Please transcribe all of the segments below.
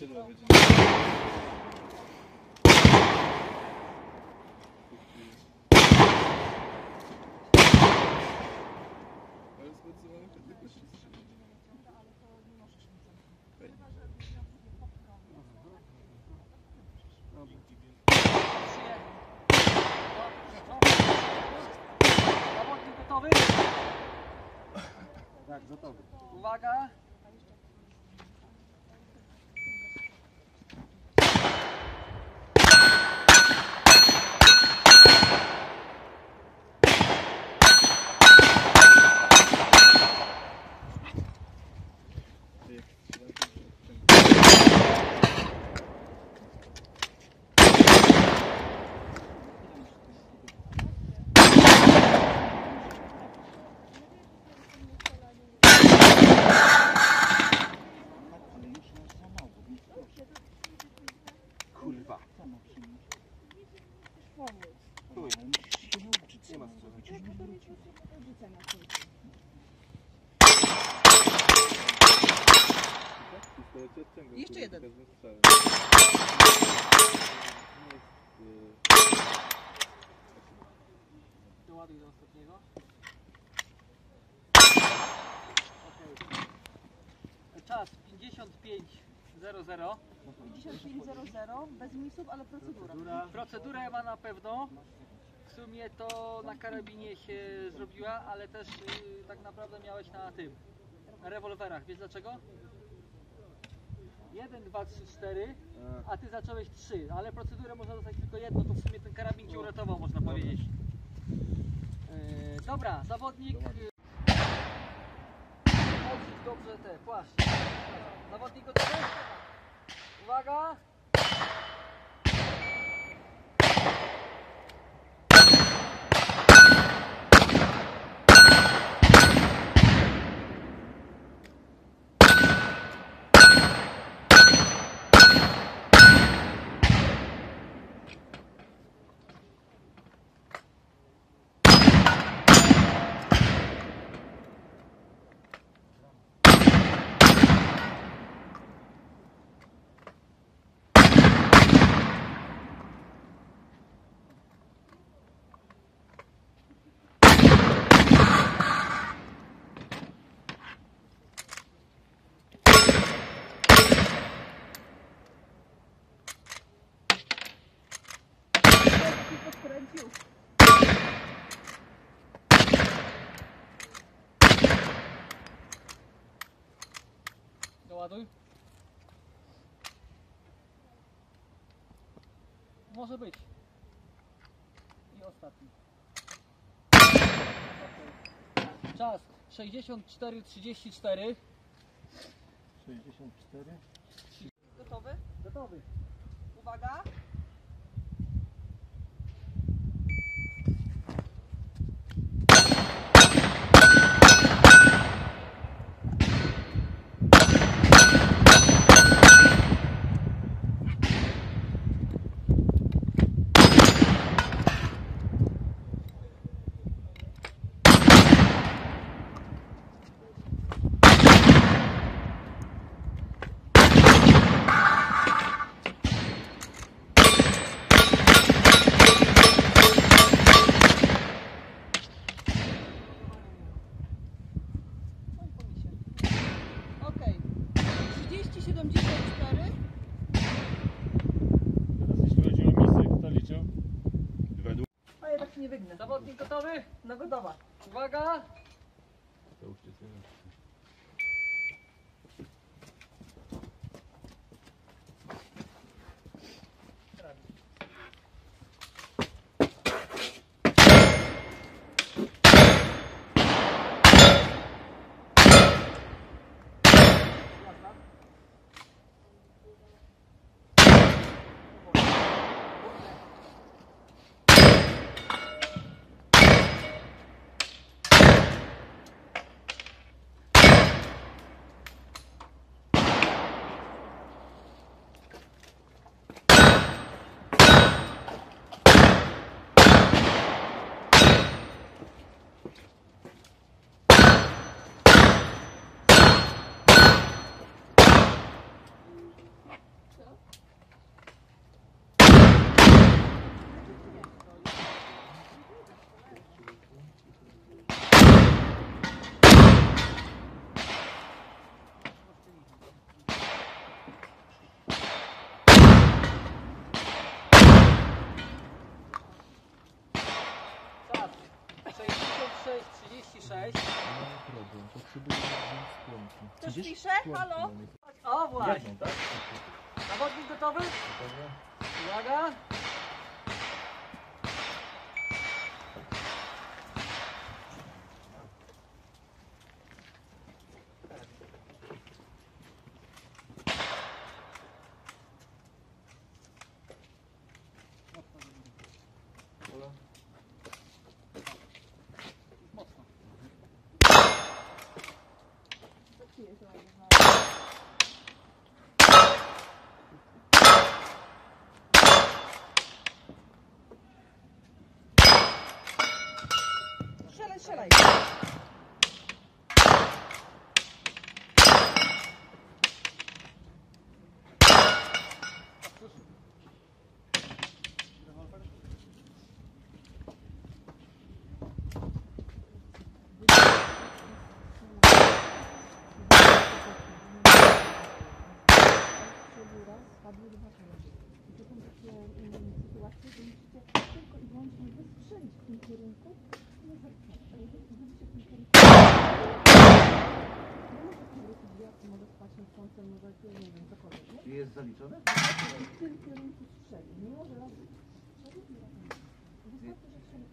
skrzydła będzie. Ale zmocowane tylko się strzeli. Zawodnik gotowy? Tak, gotowy. Uwaga! Kurwa. Chuj. Nie ma Jeszcze jeden. Doładuj do ostatniego. Okay. Czas 55:00. 55:00, bez misów, ale procedura. Procedurę ma na pewno. W sumie to na karabinie się zrobiła, ale też tak naprawdę miałeś na tym, na rewolwerach. Wiesz dlaczego? 1, 2, 3, 4, a ty zacząłeś 3, ale procedurę można dostać tylko jedno, to w sumie ten karabin cię uratował, można powiedzieć. Dobra, zawodnik. Odrzuć dobrze te płaszcz. Zawodnik gotowy? Uwaga! Podkręcił. Doładuj. Może być. I ostatni. Okay. Czas 64:34. 64. Gotowy? Gotowy. Uwaga. Okej. 30:74. Teraz jeśli chodzi o misję, kto liczył? A ja tak się nie wygnę. Zawodnik gotowy? No gotowa. Uwaga! To już cię syna. 36. No problem, potrzebuję wziąć skłonki. Ktoś pisze? Halo? O właśnie. Jedną, tak? Zawodnik gotowy? Gotowe? Uwaga. Mocno. Strzelaj, strzelaj. Padły dwa kolory. I to są takie sytuacje, że musicie tylko i wyłącznie wystrzelić w tym kierunku i nie zepchnąć. A jeżeli będziecie w tym kierunku, nie może przewrócić wiatr, może spać nad słońcem, może nie wiem, cokolwiek, nie? Jest zaliczone? W tym kierunku strzeli. Mimo, że raz strzeli i raz nie. Wystarczy, że strzeli.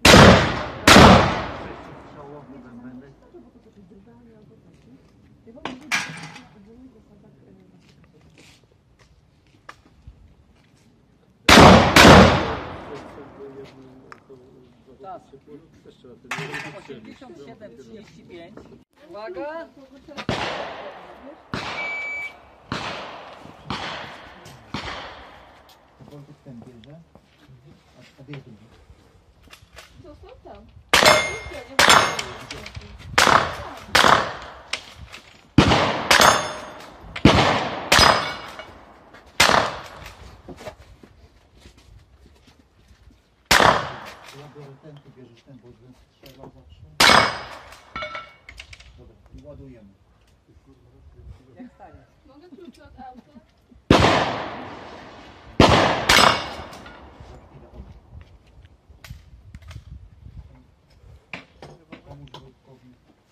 Szałowy będę. Wystarczy, bo to coś drganie albo coś, nie? Ja wam mówię, że to jest na ogólnych zasadach Czas. 87:35. Uwaga. Wojtek ten bierze. A bierze drugi. Został tam. Ja biorę ten, ty bierzesz ten, bo bym strzelał zawsze. Dobra, i ładujemy. Jak stanie? Mogę klucze od auta? Za chwilę, o. Pomóż Wojtkowi.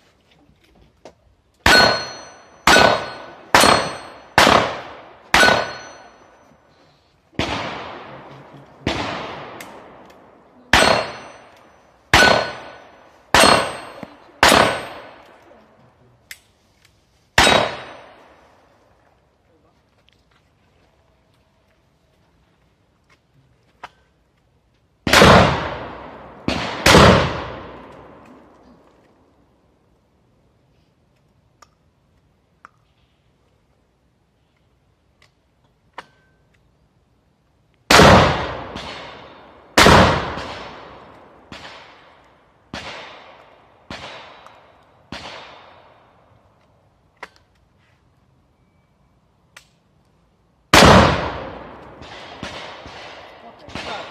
Czas.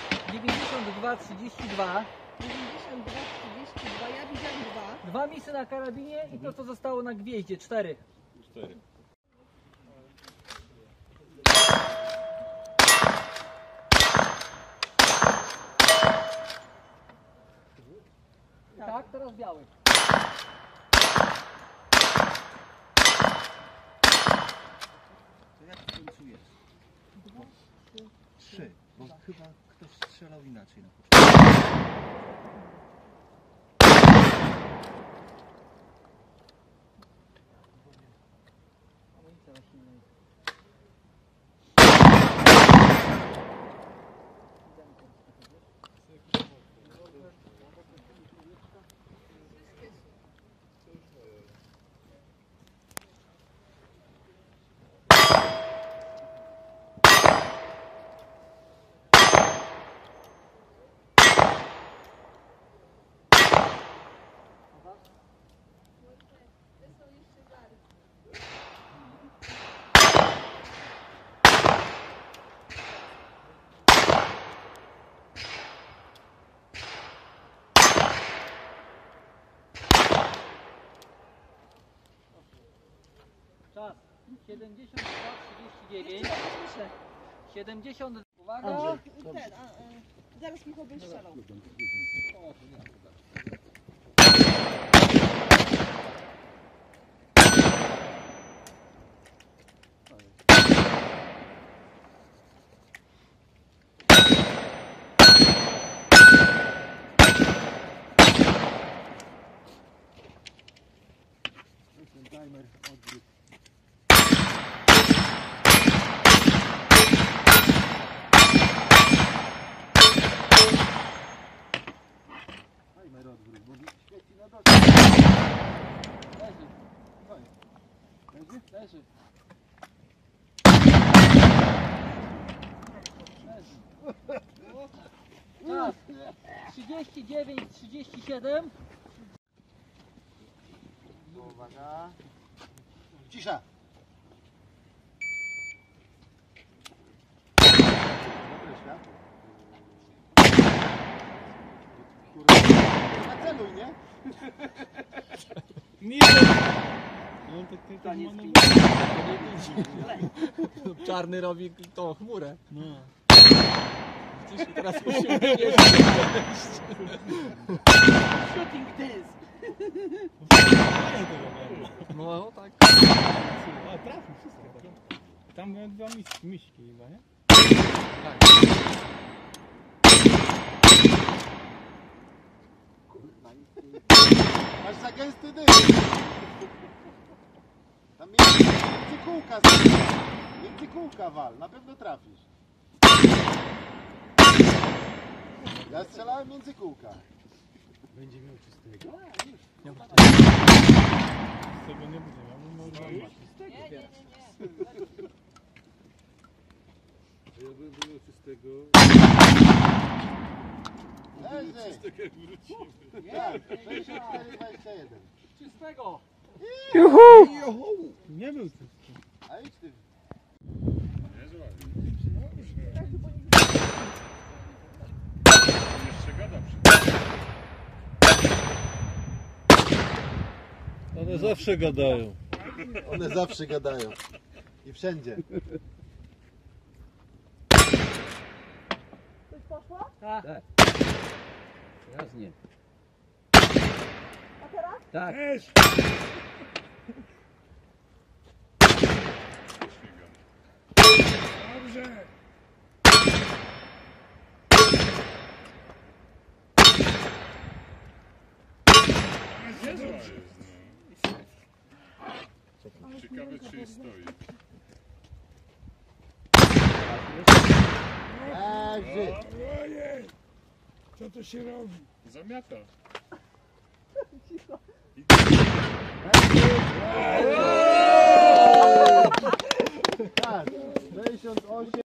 92:32. 92, ja widziałem 2. 2 misy na karabinie i to co zostało na gwieździe. 4. 4. Tak, teraz biały. To jak w końcu jest? 3, bo chyba ktoś strzelał inaczej na początku. Amunicja na silnej. Czas. 72:39. 70. Uwaga. Zaraz Michał będzie strzelał. Timer odwrót. Timer odwrót, bo świeci na dole. Leży, Leży? leży. Leży. Czas 39:37. Uwaga. Cisza. Dobre światło. Naceluj, nie? Nie! On tak To nie manewruje. zbił. Czarny robi tą chmurę. No. Widzisz, teraz musimy wiedzieć. Shooting this. No tak. A, trafił wszystko. Tam były dwa miśki chyba, nie? Tak. Masz za gęsty dym. Tam między kółka, między kółka wal, na pewno trafisz. Ja strzelałem między kółka. Będzie miał czystego? Z tego nie będzie miał, bo może mieć. Jakby było czystego, Leży! czystego jak wrócimy. Tak, 64-21. Czystego. Nie był czysty. A idź ty. Niezła. Jeszcze gada przy One zawsze gadają. One zawsze gadają. I wszędzie. Coś poszło? Tak. Teraz nie. A teraz? Tak. Niezła jest, no. Ciekawe czy stoi. Leży! Co to się robi? Zamiata. Tak, 68.